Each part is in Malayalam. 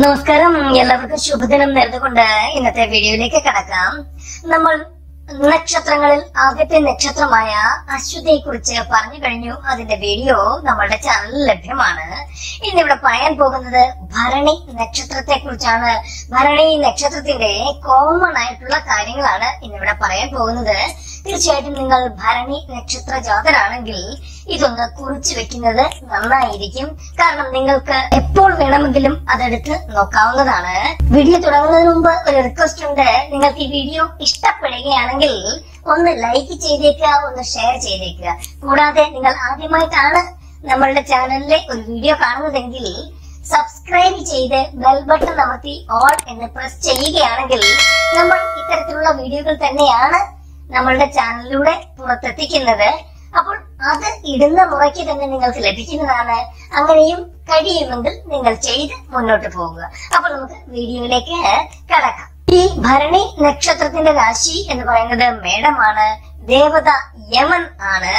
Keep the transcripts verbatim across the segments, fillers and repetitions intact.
നമസ്കാരം, എല്ലാവർക്കും ശുഭദിനം നേർന്നുകൊണ്ട് ഇന്നത്തെ വീഡിയോയിലേക്ക് കടക്കാം. നമ്മൾ നക്ഷത്രങ്ങളിൽ ആദ്യത്തെ നക്ഷത്രമായ അശ്വതിയെ കുറിച്ച് പറഞ്ഞു കഴിഞ്ഞു. അതിന്റെ വീഡിയോ നമ്മളുടെ ചാനലിൽ ലഭ്യമാണ്. ഇന്നിവിടെ പറയാൻ പോകുന്നത് ഭരണി നക്ഷത്രത്തെ കുറിച്ചാണ്. ഭരണി നക്ഷത്രത്തിന്റെ കോമൺ ആയിട്ടുള്ള കാര്യങ്ങളാണ് ഇന്നിവിടെ പറയാൻ പോകുന്നത്. തീർച്ചയായിട്ടും നിങ്ങൾ ഭരണി നക്ഷത്ര ജാതരാണെങ്കിൽ ഇതൊന്ന് കുറിച്ചു വെക്കുന്നത് നന്നായിരിക്കും. കാരണം നിങ്ങൾക്ക് എപ്പോൾ വേണമെങ്കിലും അതെടുത്ത് നോക്കാവുന്നതാണ്. വീഡിയോ തുടങ്ങുന്നതിന് മുമ്പ് ഒരു റിക്വസ്റ്റ് ഉണ്ട്. നിങ്ങൾക്ക് ഈ വീഡിയോ ഇഷ്ടപ്പെടുകയാണെങ്കിൽ ഒന്ന് ലൈക്ക് ചെയ്തേക്കുക, ഒന്ന് ഷെയർ ചെയ്തേക്കുക. കൂടാതെ നിങ്ങൾ ആദ്യമായിട്ടാണ് നമ്മളുടെ ചാനലിലെ ഒരു വീഡിയോ കാണുന്നതെങ്കിൽ സബ്സ്ക്രൈബ് ചെയ്ത് ബെൽ ബട്ടൺ അമർത്തി ഓൾ എന്ന് പ്രസ് ചെയ്യുകയാണെങ്കിൽ നമ്മൾ ഇത്തരത്തിലുള്ള വീഡിയോകൾ തന്നെയാണ് നമ്മളുടെ ചാനലിലൂടെ പുറത്തെത്തിക്കുന്നത്. അപ്പോൾ അത് ഇടുന്ന മുറയ്ക്ക് തന്നെ നിങ്ങൾക്ക് ലഭിക്കുന്നതാണ്. അങ്ങനെയും കഴിയുമെങ്കിൽ നിങ്ങൾ ചെയ്ത് മുന്നോട്ട് പോകുക. അപ്പോൾ നമുക്ക് വീഡിയോയിലേക്ക് കടക്കാം. ഈ ഭരണി നക്ഷത്രത്തിന്റെ രാശി എന്ന് പറയുന്നത് മേടമാണ്. ദേവത യമൻ ആണ്.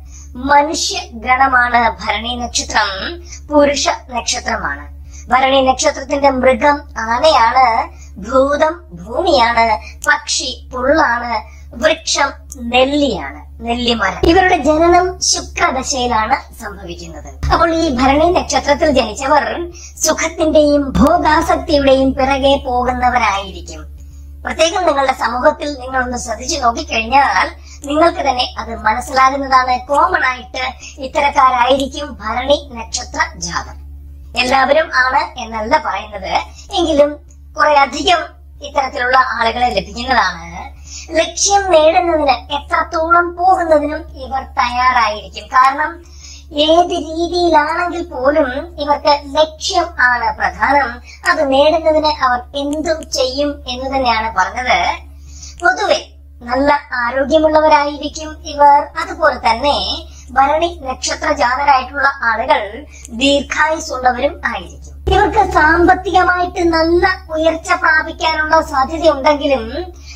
മനുഷ്യ ഗണമാണ് ഭരണി നക്ഷത്രം. പുരുഷ നക്ഷത്രമാണ്. ഭരണി നക്ഷത്രത്തിന്റെ മൃഗം ആനയാണ്. ഭൂതം ഭൂമിയാണ്. പക്ഷി പുള്ളാണ്. വൃക്ഷം നെല്ലിയാണ്, നെല്ലിമരം. ഇവരുടെ ജനനം ശുക്രദശയിലാണ് സംഭവിക്കുന്നത്. അപ്പോൾ ഈ ഭരണി നക്ഷത്രത്തിൽ ജനിച്ചവർ സുഖത്തിന്റെയും ഭോഗാസക്തിയുടെയും പിറകെ പോകുന്നവരായിരിക്കും. പ്രത്യേകം നിങ്ങളുടെ സമൂഹത്തിൽ നിങ്ങളൊന്ന് ശ്രദ്ധിച്ചു നോക്കിക്കഴിഞ്ഞാൽ നിങ്ങൾക്ക് തന്നെ അത് മനസ്സിലാകുന്നതാണ്. കോമൺ ആയിട്ട് ഇത്തരക്കാരായിരിക്കും ഭരണി നക്ഷത്ര ജാതർ. എല്ലാവരും ആണ് എന്നല്ല പറയുന്നത്, എങ്കിലും കുറെ അധികം ഇത്തരത്തിലുള്ള ആളുകളെ ലഭിക്കുന്നതാണ്. ലക്ഷ്യം നേടുന്നതിന് എത്രത്തോളം പോകുന്നതിനും ഇവർ തയ്യാറായിരിക്കും. കാരണം ഏത് രീതിയിലാണെങ്കിൽ പോലും ഇവർക്ക് ലക്ഷ്യം ആണ് പ്രധാനം. അത് നേടുന്നതിന് അവർ എന്തും ചെയ്യും എന്ന് തന്നെയാണ് പറഞ്ഞത്. പൊതുവെ നല്ല ആരോഗ്യമുള്ളവരായിരിക്കും ഇവർ. അതുപോലെ തന്നെ ഭരണി നക്ഷത്ര ജാതരായിട്ടുള്ള ആളുകൾ ദീർഘായുസുള്ളവരും ആയിരിക്കും. ഇവർക്ക് സാമ്പത്തികമായിട്ട് നല്ല ഉയർച്ച പ്രാപിക്കാനുള്ള സാധ്യതയുണ്ടെങ്കിലും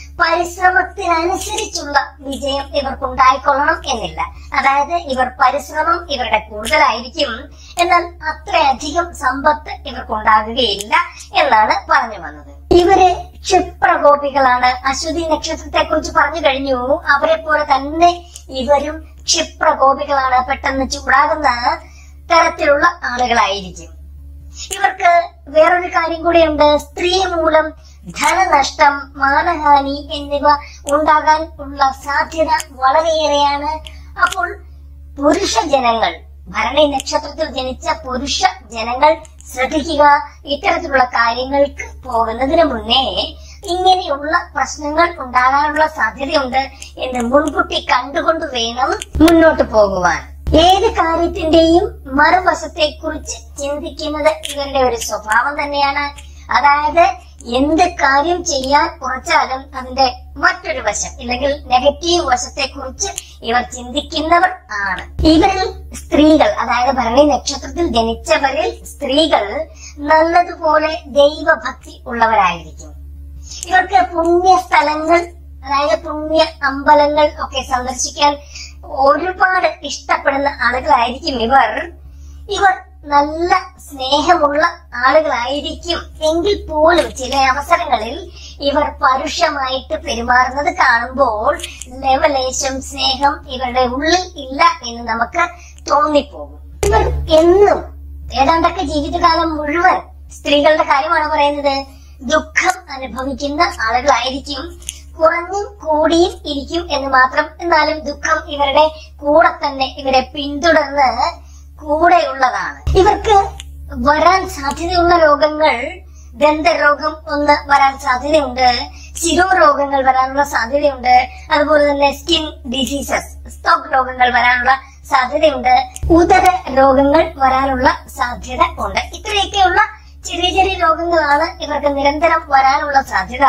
പരിശ്രമത്തിനനുസരിച്ചുള്ള വിജയം ഇവർക്കുണ്ടായിക്കൊള്ളണം എന്നില്ല. അതായത് ഇവർ പരിശ്രമം ഇവരുടെ കൂടുതലായിരിക്കും, എന്നാൽ അത്രയധികം സമ്പത്ത് ഇവർക്കുണ്ടാകുകയില്ല എന്നാണ് പറഞ്ഞു വന്നത്. ഇവര് ക്ഷിപ്രകോപികളാണ്. അശ്വതി നക്ഷത്രത്തെ കുറിച്ച് പറഞ്ഞു കഴിഞ്ഞു. അവരെ പോലെ തന്നെ ഇവരും ക്ഷിപ്രകോപികളാണ്. പെട്ടെന്ന് ചൂടാകുന്ന തരത്തിലുള്ള ആളുകളായിരിക്കും. ഇവർക്ക് വേറൊരു കാര്യം കൂടിയുണ്ട്. സ്ത്രീ മൂലം ധനനഷ്ടം, മാനഹാനി എന്നിവ ഉണ്ടാകാൻ ഉള്ള സാധ്യത വളരെയേറെയാണ്. അപ്പോൾ പുരുഷ ജനങ്ങൾ, ഭരണി നക്ഷത്രത്തിൽ ജനിച്ച പുരുഷ ജനങ്ങൾ ശ്രദ്ധിക്കുക. ഇത്തരത്തിലുള്ള കാര്യങ്ങൾക്ക് പോകുന്നതിന് മുന്നേ ഇങ്ങനെയുള്ള പ്രശ്നങ്ങൾ ഉണ്ടാകാനുള്ള സാധ്യതയുണ്ട് എന്ന് മുൻകൂട്ടി കണ്ടുകൊണ്ട് വേണം മുന്നോട്ട് പോകുവാൻ. ഏത് കാര്യത്തിന്റെയും മറുവശത്തെ കുറിച്ച് ചിന്തിക്കുന്നത് ഇവരുടെ ഒരു സ്വഭാവം തന്നെയാണ്. അതായത് എന്ത് കാര്യം ചെയ്യാൻ ഉറച്ചാലും അതിന്റെ മറ്റൊരു വശം അല്ലെങ്കിൽ നെഗറ്റീവ് വശത്തെ കുറിച്ച് ഇവർ ചിന്തിക്കുന്നവർ ആണ്. ഇവരിൽ സ്ത്രീകൾ, അതായത് ഭരണി നക്ഷത്രത്തിൽ ജനിച്ചവരിൽ സ്ത്രീകൾ നല്ലതുപോലെ ദൈവഭക്തി ഉള്ളവരായിരിക്കും. ഇവർക്ക് പുണ്യ സ്ഥലങ്ങൾ, അതായത് പുണ്യ അമ്പലങ്ങൾ ഒക്കെ സന്ദർശിക്കാൻ ഒരുപാട് ഇഷ്ടപ്പെടുന്ന ആളുകളായിരിക്കും ഇവർ. ഇവർ നല്ല സ്നേഹമുള്ള ആളുകളായിരിക്കും. എങ്കിൽ പോലും ചില അവസരങ്ങളിൽ ഇവർ പരുഷമായിട്ട് പെരുമാറുന്നത് കാണുമ്പോൾ ലവലേശം സ്നേഹം ഇവരുടെ ഉള്ളിൽ ഇല്ല എന്ന് നമുക്ക് തോന്നിപ്പോകും. ഇവർ എന്നും ഏതാണ്ടൊക്കെ ജീവിതകാലം മുഴുവൻ, സ്ത്രീകളുടെ കാര്യമാണ് പറയുന്നത്, ദുഃഖം അനുഭവിക്കുന്ന ആളുകളായിരിക്കും. കുറഞ്ഞും കൂടിയും ഇരിക്കും എന്ന് മാത്രം. എന്നാലും ദുഃഖം ഇവരുടെ കൂടെ തന്നെ, ഇവരെ പിന്തുടർന്ന് കൂടെയുള്ളതാണ്. ഇവർക്ക് വരാൻ സാധ്യതയുള്ള രോഗങ്ങൾ, ദന്തരോഗം ഒന്ന് വരാൻ സാധ്യതയുണ്ട്. ശിരോരോഗങ്ങൾ വരാനുള്ള സാധ്യതയുണ്ട്. അതുപോലെ തന്നെ സ്കിൻ ഡിസീസസ്, ത്വക്ക് രോഗങ്ങൾ വരാനുള്ള സാധ്യതയുണ്ട്. ഉദര രോഗങ്ങൾ വരാനുള്ള സാധ്യത ഉണ്ട്. ഇത്രയൊക്കെയുള്ള ചെറിയ ചെറിയ രോഗങ്ങളാണ് ഇവർക്ക് നിരന്തരം വരാനുള്ള സാധ്യത.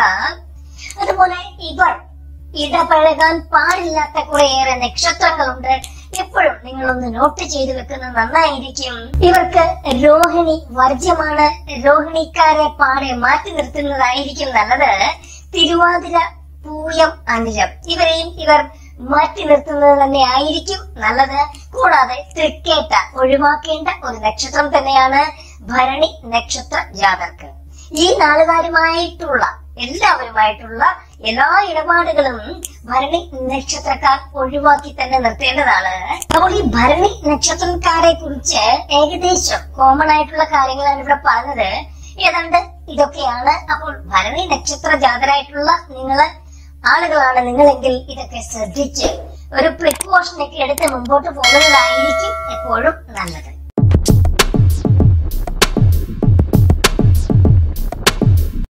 അതുപോലെ ഇവർ ഇടപഴകാൻ പാടില്ലാത്ത കുറേയേറെ നക്ഷത്രങ്ങളുണ്ട്. എപ്പോഴും നിങ്ങളൊന്ന് നോട്ട് ചെയ്ത് വെക്കുന്നത് നന്നായിരിക്കും. ഇവർക്ക് രോഹിണി വർജ്യമാണ്. രോഹിണിക്കാരെ പാടെ മാറ്റി നിർത്തുന്നതായിരിക്കും നല്ലത്. തിരുവാതിര, പൂയം, അനിഴം ഇവരെയും ഇവർ മാറ്റി നിർത്തുന്നത് തന്നെ ആയിരിക്കും നല്ലത്. കൂടാതെ തൃക്കേട്ട ഒഴിവാക്കേണ്ട ഒരു നക്ഷത്രം തന്നെയാണ് ഭരണി നക്ഷത്ര ജാതർക്ക്. ഈ നാളുകാരുമായിട്ടുള്ള എല്ലാവരുമായിട്ടുള്ള എല്ലാ ഇടപാടുകളും ഭരണി നക്ഷത്രക്കാർ ഒഴിവാക്കി തന്നെ നിർത്തേണ്ടതാണ്. അപ്പോൾ ഈ ഭരണി നക്ഷത്രക്കാരെ കുറിച്ച് ഏകദേശം കോമൺ ആയിട്ടുള്ള കാര്യങ്ങളാണ് ഇവിടെ പറഞ്ഞത്. ഏതാണ്ട് ഇതൊക്കെയാണ്. അപ്പോൾ ഭരണി നക്ഷത്ര ജാതരായിട്ടുള്ള നിങ്ങള് ആളുകളാണ് നിങ്ങളെങ്കിൽ ഇതൊക്കെ ശ്രദ്ധിച്ച് ഒരു പ്രിക്കോഷൻ ഒക്കെ എടുത്ത് മുമ്പോട്ട് പോകുന്നതായിരിക്കും എപ്പോഴും നല്ലത്.